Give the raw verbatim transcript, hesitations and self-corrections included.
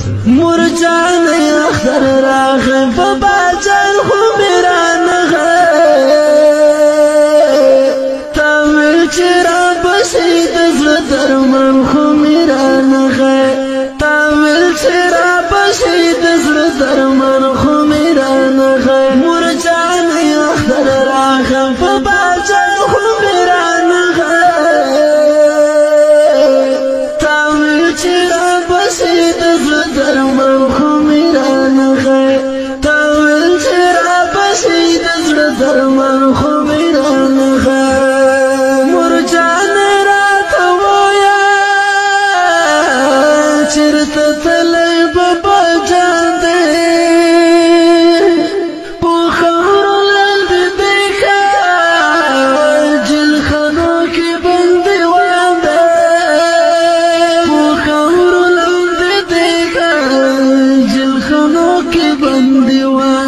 مرجان اختر راغ بابا جان خو میرا نغه تاویل چرا بسید زر درمان خو میرا نغه تاویل چرا بسید زر درمان خو میرا نغه مرجان اختر راغ بابا جان خو میرا نغه تاویل چرا بسید زر درمان خو میرا نغه تاویل چرا بسید زر درمان خو میرا نغه مرجان رات ویا چرته تلای بابا جان دې په خبرو لاندې دیکھا جل خانو کې بندي وانده په خبرو لاندې دیکھا جل خانو کې بندي وانده